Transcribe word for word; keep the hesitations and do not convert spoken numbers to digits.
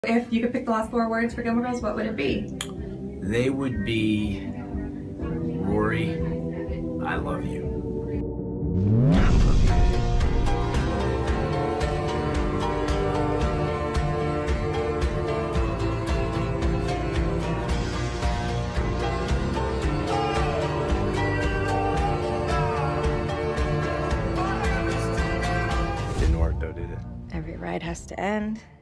If you could pick the last four words for Gilmore Girls, what would it be? They would be, Rory, I love you. Didn't work though, did it? Every ride has to end.